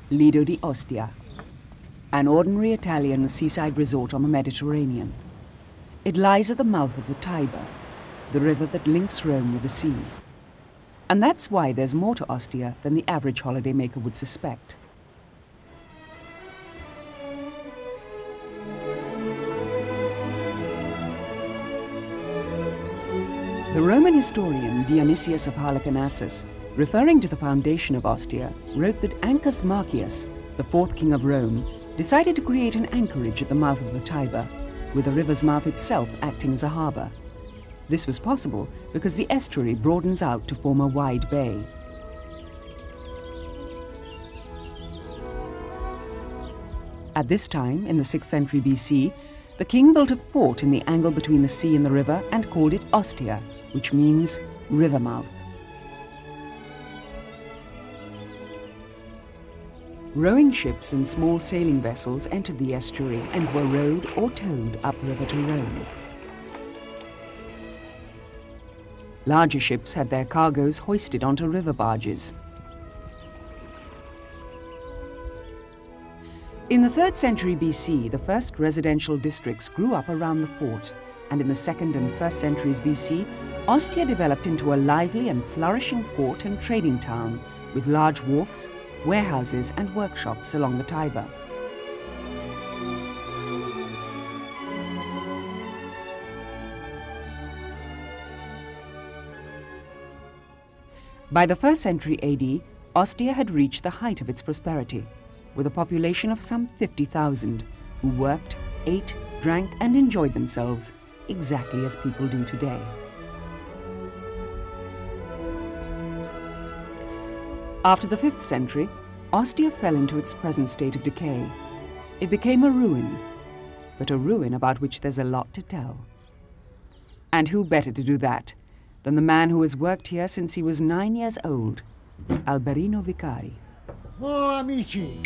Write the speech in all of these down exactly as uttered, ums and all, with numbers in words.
Lido di Ostia, an ordinary Italian seaside resort on the Mediterranean. It lies at the mouth of the Tiber, the river that links Rome with the sea. And that's why there's more to Ostia than the average holidaymaker would suspect. The Roman historian Dionysius of Halicarnassus, referring to the foundation of Ostia, wrote that Ancus Marcius, the fourth king of Rome, decided to create an anchorage at the mouth of the Tiber, with the river's mouth itself acting as a harbour. This was possible because the estuary broadens out to form a wide bay. At this time, in the sixth century B C, the king built a fort in the angle between the sea and the river and called it Ostia, which means river mouth. Rowing ships and small sailing vessels entered the estuary and were rowed or towed upriver to Rome. Larger ships had their cargoes hoisted onto river barges. In the third century B C, the first residential districts grew up around the fort, and in the second and first centuries B C, Ostia developed into a lively and flourishing port and trading town with large wharfs, warehouses and workshops along the Tiber. By the first century A D, Ostia had reached the height of its prosperity, with a population of some fifty thousand, who worked, ate, drank and enjoyed themselves exactly as people do today. After the fifth century, Ostia fell into its present state of decay. It became a ruin, but a ruin about which there's a lot to tell. And who better to do that than the man who has worked here since he was nine years old, Alberino Vicari. Oh, amici!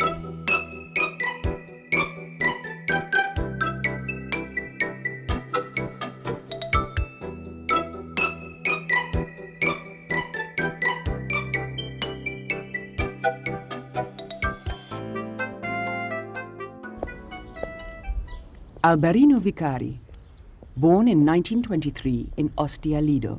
Alberino Vicari, born in nineteen twenty-three in Ostia, Lido.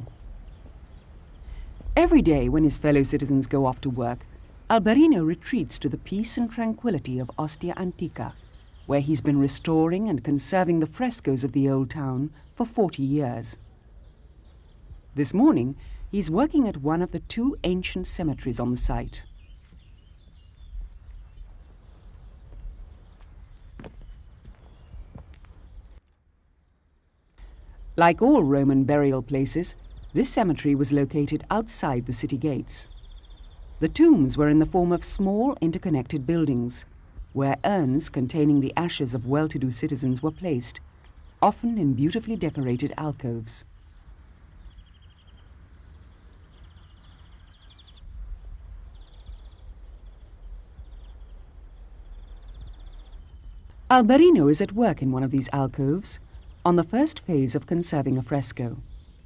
Every day when his fellow citizens go off to work, Alberino retreats to the peace and tranquility of Ostia Antica, where he's been restoring and conserving the frescoes of the old town for forty years. This morning, he's working at one of the two ancient cemeteries on the site. Like all Roman burial places, this cemetery was located outside the city gates. The tombs were in the form of small interconnected buildings, where urns containing the ashes of well-to-do citizens were placed, often in beautifully decorated alcoves. Alberino is at work in one of these alcoves, on the first phase of conserving a fresco.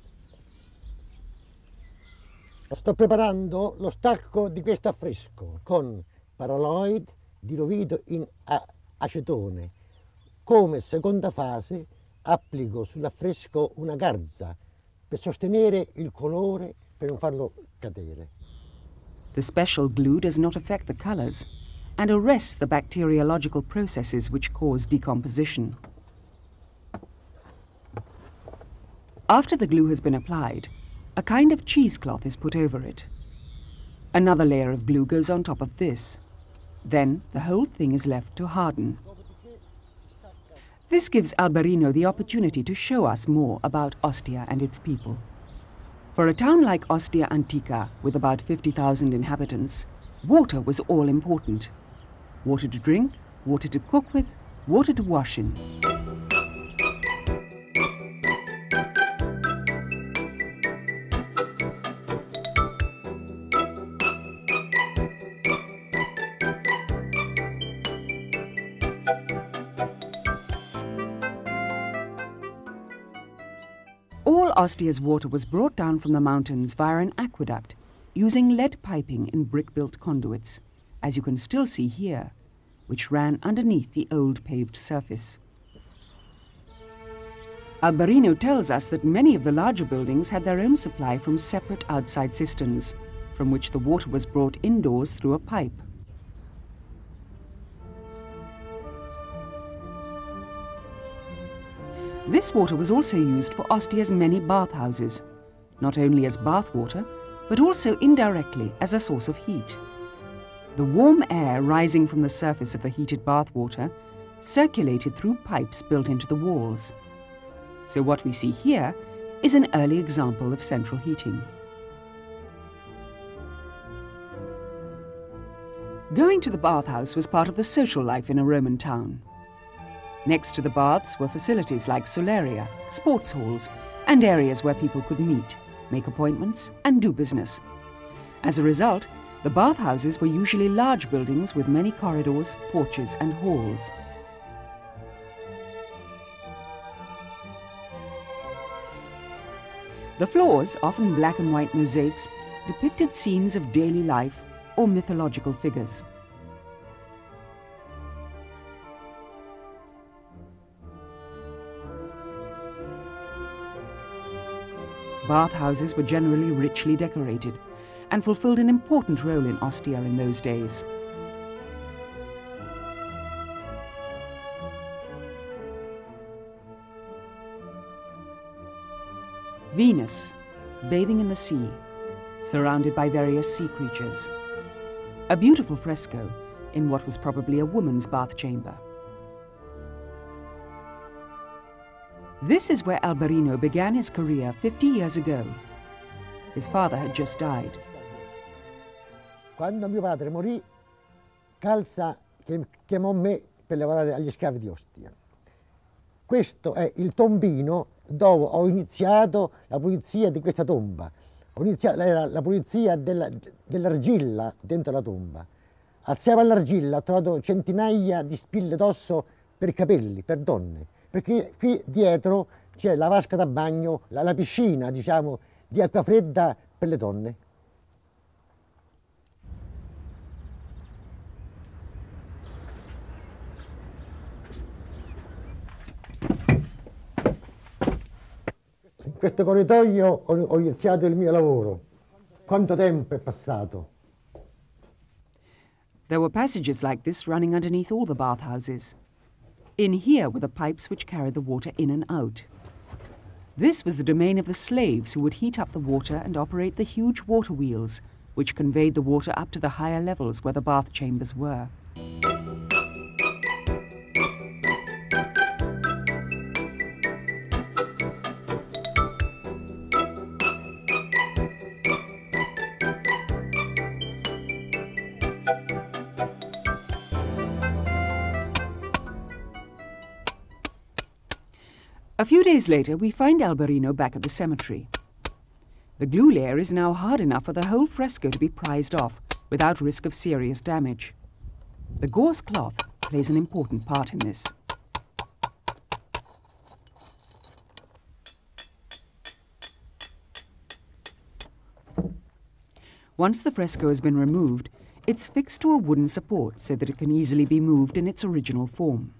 Sto preparando lo stacco di questo affresco con paraloid diluito in acetone. Come seconda fase applico sull'affresco una garza per sostenere il colore per non farlo cadere. The special glue does not affect the colors and arrests the bacteriological processes which cause decomposition. After the glue has been applied, a kind of cheesecloth is put over it. Another layer of glue goes on top of this. Then the whole thing is left to harden. This gives Alberino the opportunity to show us more about Ostia and its people. For a town like Ostia Antica, with about fifty thousand inhabitants, water was all important. Water to drink, water to cook with, water to wash in. All Ostia's water was brought down from the mountains via an aqueduct, using lead piping in brick-built conduits. as you can still see here, which ran underneath the old paved surface. Alberino tells us that many of the larger buildings had their own supply from separate outside cisterns, from which the water was brought indoors through a pipe. This water was also used for Ostia's many bathhouses, not only as bath water, but also indirectly as a source of heat. The warm air rising from the surface of the heated bath water circulated through pipes built into the walls. So what we see here is an early example of central heating. Going to the bathhouse was part of the social life in a Roman town. Next to the baths were facilities like solaria, sports halls, and areas where people could meet, make appointments, and do business. As a result, the bathhouses were usually large buildings with many corridors, porches, and halls. The floors, often black and white mosaics, depicted scenes of daily life or mythological figures. Bathhouses were generally richly decorated and fulfilled an important role in Ostia in those days. Venus, bathing in the sea, surrounded by various sea creatures. A beautiful fresco in what was probably a woman's bath chamber. This is where Alberino began his career fifty years ago. His father had just died. Quando mio padre morì, Calza chiamò me per lavorare agli scavi di Ostia. Questo è il tombino dove ho iniziato la pulizia di questa tomba. Ho iniziato la, la pulizia dell'argilla dentro la tomba. Assieme all'argilla ho trovato centinaia di spille d'osso per capelli, per donne, perché qui dietro c'è la vasca da bagno, la, la piscina, diciamo, di acqua fredda per le donne. In questo corridoio ho, ho iniziato il mio lavoro. Quanto tempo è passato? There were passages like this running underneath all the bathhouses. In here were the pipes which carried the water in and out. This was the domain of the slaves who would heat up the water and operate the huge water wheels, which conveyed the water up to the higher levels where the bath chambers were. A few days later, we find Alberino back at the cemetery. The glue layer is now hard enough for the whole fresco to be prized off without risk of serious damage. The gauze cloth plays an important part in this. Once the fresco has been removed, it's fixed to a wooden support so that it can easily be moved in its original form.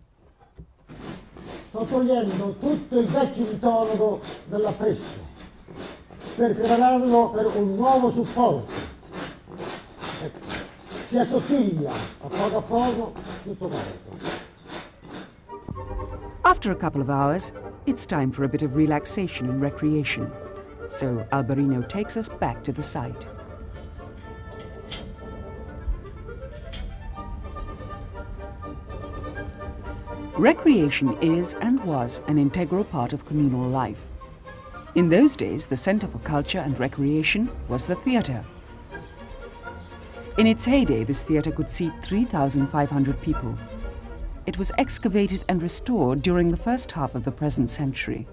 Sto togliendo tutto il vecchio intonaco dell'affresco per prepararlo per un nuovo supporto. Si assottiglia a poco a poco tutto quanto. After a couple of hours, it's time for a bit of relaxation and recreation. So Alberino takes us back to the site. Recreation is and was an integral part of communal life. In those days, the center for culture and recreation was the theater. In its heyday, this theater could seat three thousand five hundred people. It was excavated and restored during the first half of the present century.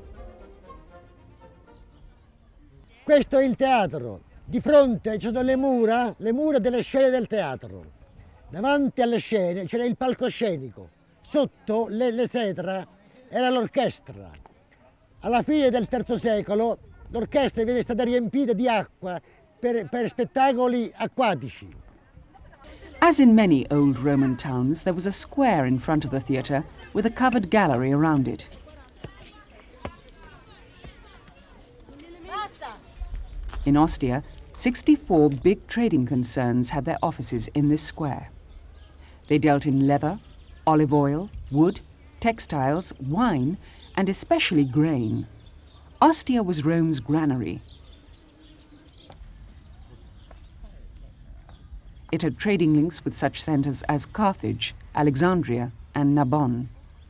Questo è il teatro. Di fronte c'erano le mura, le mura delle scene del teatro. Davanti alle scene c'era il palcoscenico. Sotto le, le setra era l'orchestra. Alla fine del terzo secolo l'orchestra viene stata riempita di acqua per, per spettacoli acquatici. As in many old Roman towns, there was a square in front of the theatre with a covered gallery around it. In Ostia, sixty-four big trading concerns had their offices in this square. They dealt in leather, olive oil, wood, textiles, wine, and especially grain. Ostia was Rome's granary. It had trading links with such centres as Carthage, Alexandria, and Narbonne.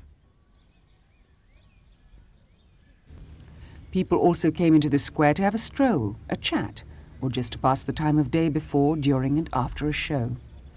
People also came into this square to have a stroll, a chat, or just to pass the time of day before, during, and after a show.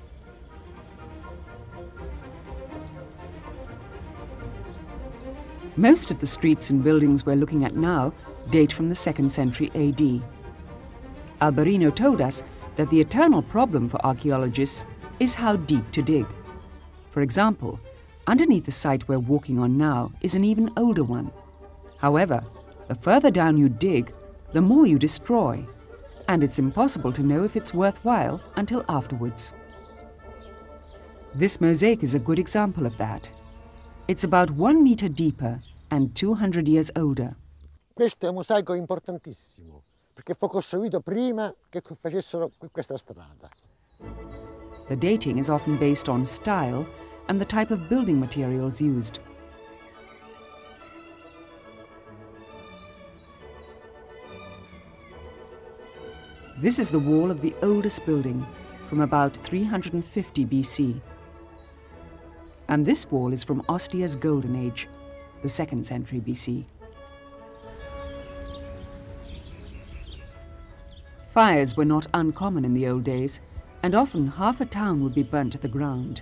Most of the streets and buildings we're looking at now date from the second century A D. Alberino told us that the eternal problem for archaeologists is how deep to dig. For example, underneath the site we're walking on now is an even older one. However, the further down you dig, the more you destroy, and it's impossible to know if it's worthwhile until afterwards. This mosaic is a good example of that. It's about one meter deeper and two hundred years older. Questo è un mosaico importantissimo, perché fu costruito prima che facessero questa strada. The dating is often based on style and the type of building materials used. This is the wall of the oldest building, from about three hundred fifty B C. And this wall is from Ostia's Golden Age, the second century B C. Fires were not uncommon in the old days, and often half a town would be burnt to the ground.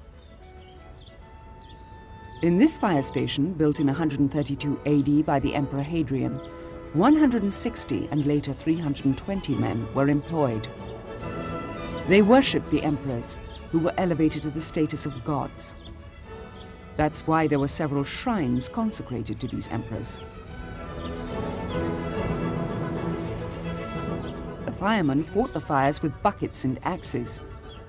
In this fire station, built in one hundred thirty-two A D by the Emperor Hadrian, one hundred sixty and later three hundred twenty men were employed. They worshipped the emperors, who were elevated to the status of gods. That's why there were several shrines consecrated to these emperors. The firemen fought the fires with buckets and axes.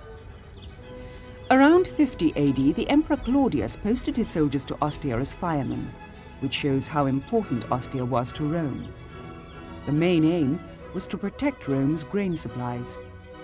Around fifty A D, the Emperor Claudius posted his soldiers to Ostia as firemen, which shows how important Ostia was to Rome. The main aim was to protect Rome's grain supplies.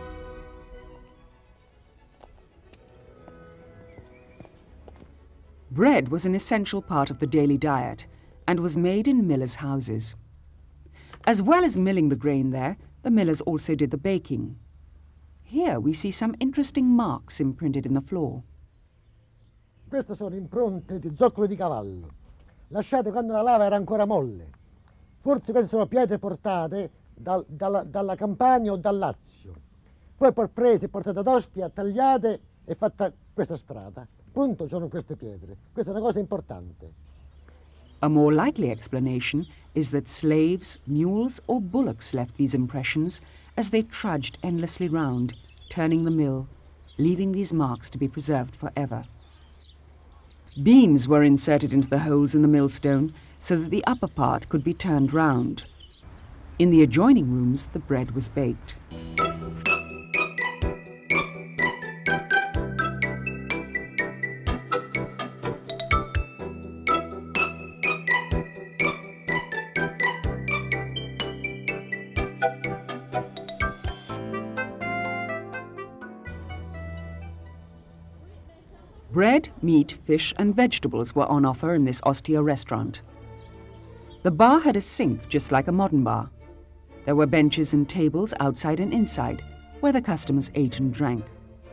Bread was an essential part of the daily diet and was made in millers' houses. As well as milling the grain there, the millers also did the baking. Here we see some interesting marks imprinted in the floor. Queste sono impronte di zoccolo di cavallo, lasciate quando la lava era ancora molle. Forse queste sono pietre portate dal, dalla, dalla Campania o dal Lazio. Poi poi prese e portate ad Ostia, tagliate e fatta questa strada. Appunto sono queste pietre. Questa è una cosa importante. A more likely explanation is that slaves, mules or bullocks left these impressions as they trudged endlessly round, turning the mill, leaving these marks to be preserved forever. Beams were inserted into the holes in the millstone so that the upper part could be turned round. In the adjoining rooms, the bread was baked. Bread, meat, fish and vegetables were on offer in this Ostia restaurant. The bar had a sink just like a modern bar. There were benches and tables outside and inside where the customers ate and drank.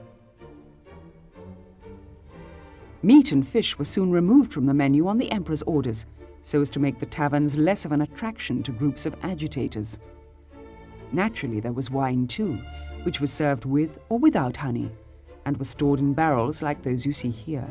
Meat and fish were soon removed from the menu on the emperor's orders so as to make the taverns less of an attraction to groups of agitators. Naturally, there was wine too, which was served with or without honey, and was stored in barrels like those you see here.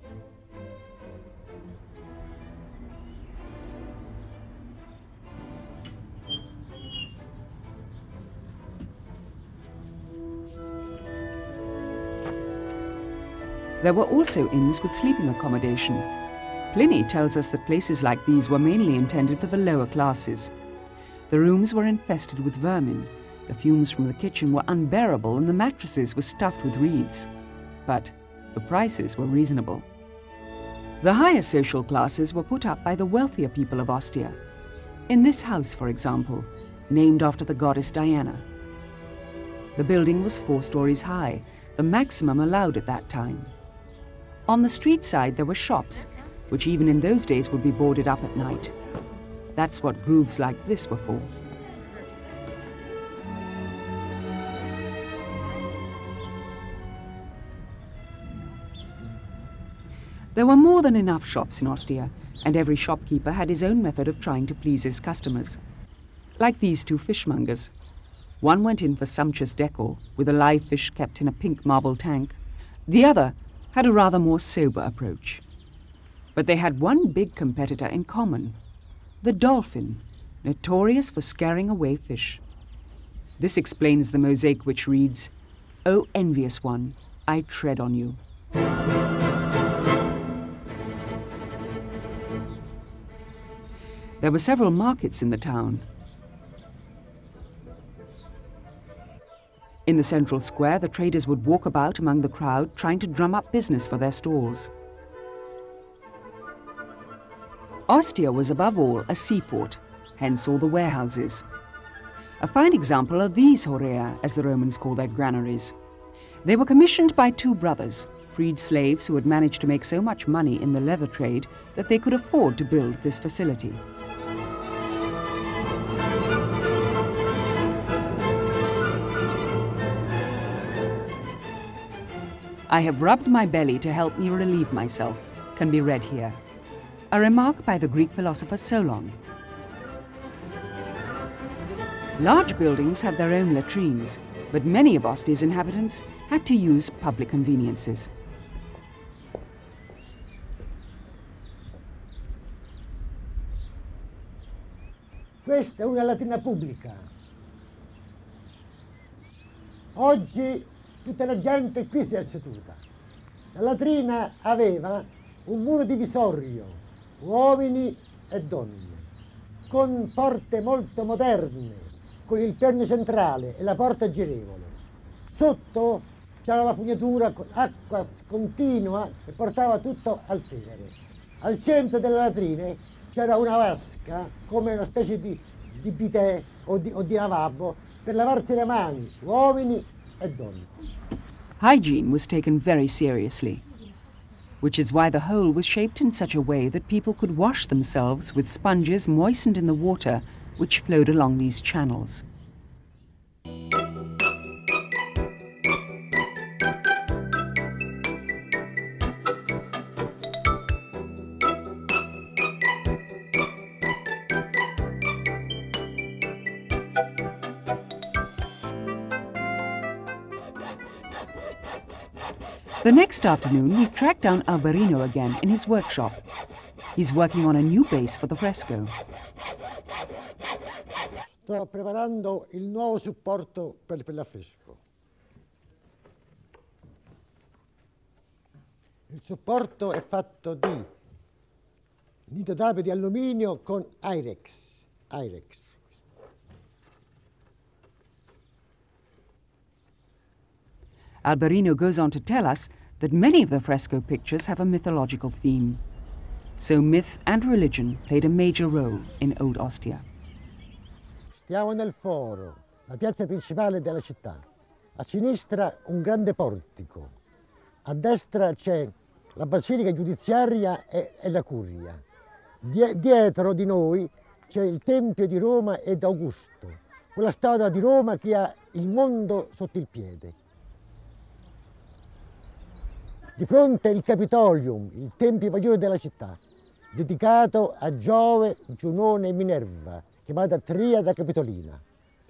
There were also inns with sleeping accommodation. Pliny tells us that places like these were mainly intended for the lower classes. The rooms were infested with vermin. The fumes from the kitchen were unbearable and the mattresses were stuffed with reeds. but the prices were reasonable. The higher social classes were put up by the wealthier people of Ostia. In this house, for example, named after the goddess Diana. The building was four stories high, the maximum allowed at that time. On the street side there were shops, which even in those days would be boarded up at night. That's what grooves like this were for. There were more than enough shops in Ostia, and every shopkeeper had his own method of trying to please his customers. Like these two fishmongers. One went in for sumptuous decor, with a live fish kept in a pink marble tank. The other had a rather more sober approach. But they had one big competitor in common, the dolphin, notorious for scaring away fish. This explains the mosaic which reads, "O envious one, I tread on you." There were several markets in the town. In the central square, the traders would walk about among the crowd, trying to drum up business for their stalls. Ostia was above all a seaport, hence all the warehouses. A fine example are these horea, as the Romans call their granaries. They were commissioned by two brothers, freed slaves who had managed to make so much money in the leather trade that they could afford to build this facility. "I have rubbed my belly to help me relieve myself," can be read here. A remark by the Greek philosopher Solon. Large buildings had their own latrines, but many of Ostia's inhabitants had to use public conveniences. Questa è una latrina pubblica. Oggi tutta la gente qui si è seduta. La latrina aveva un muro divisorio, uomini e donne, con porte molto moderne, con il perno centrale e la porta girevole. Sotto c'era la fognatura con acqua continua e portava tutto al tenere. Al centro delle latrine c'era una vasca, come una specie di, di bidet o di, o di lavabo, per lavarsi le mani, uomini e donne. Hygiene was taken very seriously, which is why the hole was shaped in such a way that people could wash themselves with sponges moistened in the water which flowed along these channels. The next afternoon, we tracked down Alberino again in his workshop. He's working on a new base for the fresco. Sto preparando il nuovo supporto per, per l'affresco. Il supporto è fatto di nido d'ape di alluminio con Irex. Irex. Alberino goes on to tell us that many of the fresco pictures have a mythological theme. So myth and religion played a major role in Old Ostia. Stiamo nel foro, la piazza principale della città. A sinistra un grande portico, a destra c'è la basilica giudiziaria e, e la curia. Die, dietro di noi c'è il Tempio di Roma ed Augusto, quella statua di Roma che ha il mondo sotto il piede. Di fronte il Capitolium, il tempio maggiore della città, dedicato a Giove, Giunone e Minerva, chiamata Triade Capitolina.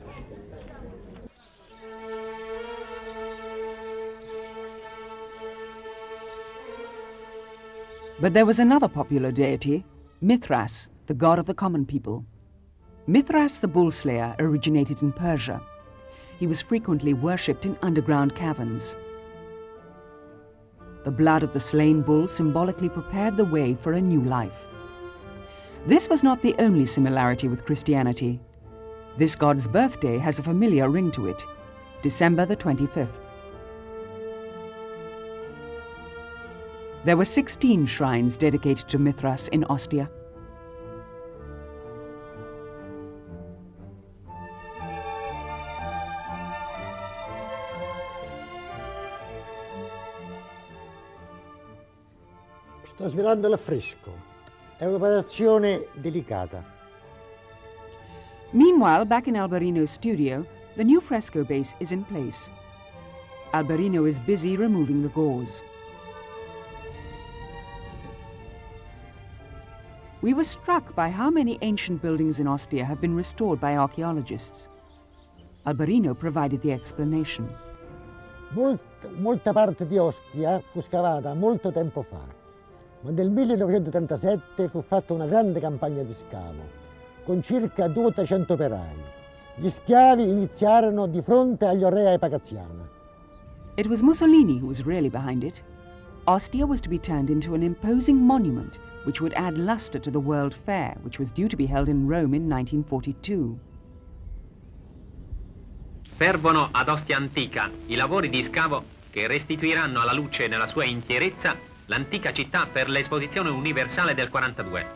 But there was another popular deity, Mithras, the god of the common people. Mithras the bull slayer originated in Persia. He was frequently worshipped in underground caverns. The blood of the slain bull symbolically prepared the way for a new life. This was not the only similarity with Christianity. This god's birthday has a familiar ring to it, December the twenty-fifth. There were sixteen shrines dedicated to Mithras in Ostia. Sto svelando l'affresco. È un'operazione delicata. Meanwhile, back in Alberino's studio, the new fresco base is in place. Alberino is busy removing the gauze. We were struck by how many ancient buildings in Ostia have been restored by archaeologists. Alberino provided the explanation. Molt, molta parte di Ostia fu scavata molto tempo fa, ma nel millenovecentotrentasette fu fatta una grande campagna di scavo, con circa duecento operai. Gli schiavi iniziarono di fronte agli Orea e Pagaziana. It was Mussolini who was really behind it. Ostia was to be turned into an imposing monument which would add luster to the World Fair, which was due to be held in Rome in nineteen forty-two. Fervono ad Ostia Antica i lavori di scavo che restituiranno alla luce nella sua intierezza l'antica città per l'Esposizione Universale del quarantadue.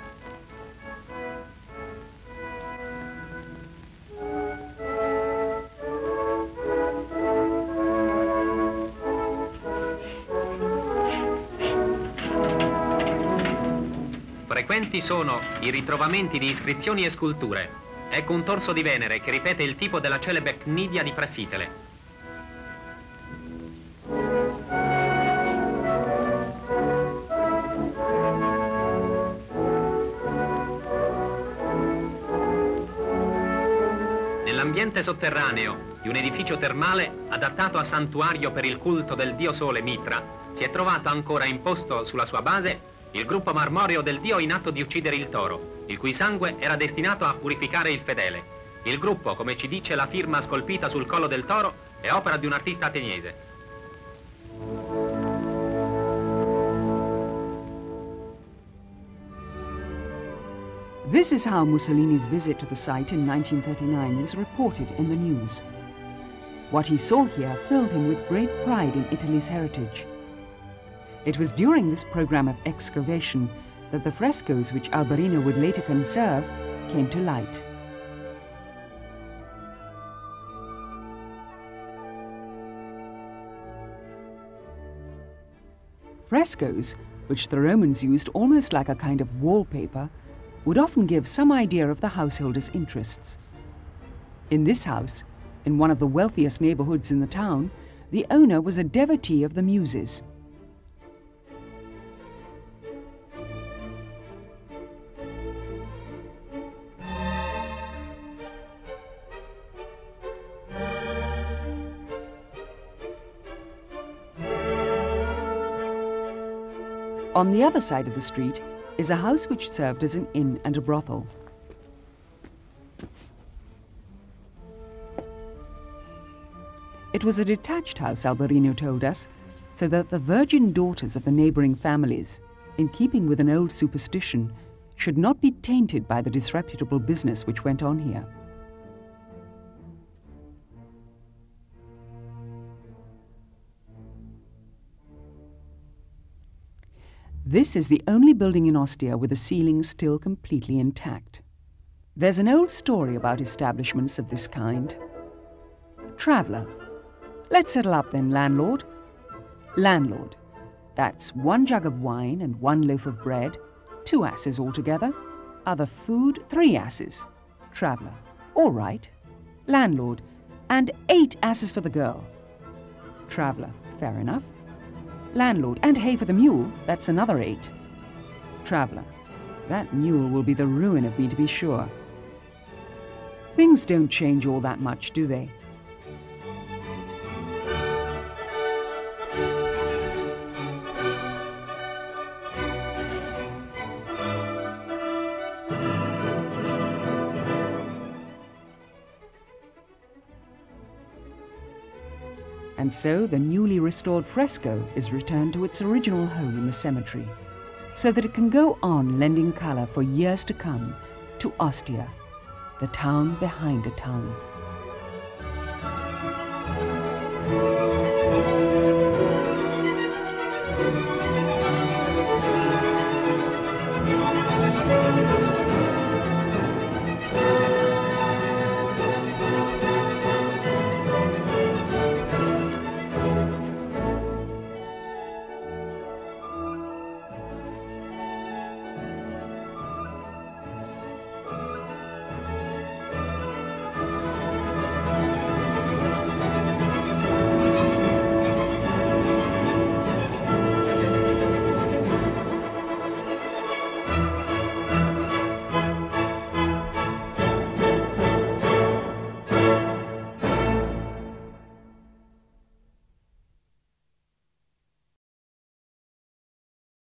Frequenti sono i ritrovamenti di iscrizioni e sculture. Ecco un torso di Venere che ripete il tipo della celebre Cnidia di Prassitele. Nell'ambiente sotterraneo di un edificio termale adattato a santuario per il culto del dio Sole Mitra, si è trovato ancora imposto sulla sua base il gruppo marmoreo del dio in atto di uccidere il toro, il cui sangue era destinato a purificare il fedele. Il gruppo, come ci dice la firma scolpita sul collo del toro, è opera di un artista ateniese. This is how Mussolini's visit to the site in nineteen thirty-nine was reported in the news. What he saw here filled him with great pride in Italy's heritage. It was during this program of excavation that the frescoes which Alberino would later conserve came to light. Frescoes, which the Romans used almost like a kind of wallpaper, would often give some idea of the householder's interests. In this house, in one of the wealthiest neighborhoods in the town, the owner was a devotee of the Muses. On the other side of the street is a house which served as an inn and a brothel. It was a detached house, Alberino told us, so that the virgin daughters of the neighboring families, in keeping with an old superstition, should not be tainted by the disreputable business which went on here. This is the only building in Ostia with the ceiling still completely intact. There's an old story about establishments of this kind. Traveller. Let's settle up then, landlord. Landlord. That's one jug of wine and one loaf of bread, two asses altogether. Other food, three asses. Traveller. All right. Landlord. And eight asses for the girl. Traveller. Fair enough. Landlord. And hay for the mule, that's another eight. Traveller. That mule will be the ruin of me, to be sure. Things don't change all that much, do they? And so the newly restored fresco is returned to its original home in the cemetery, so that it can go on lending colour for years to come to Ostia, the town behind a town.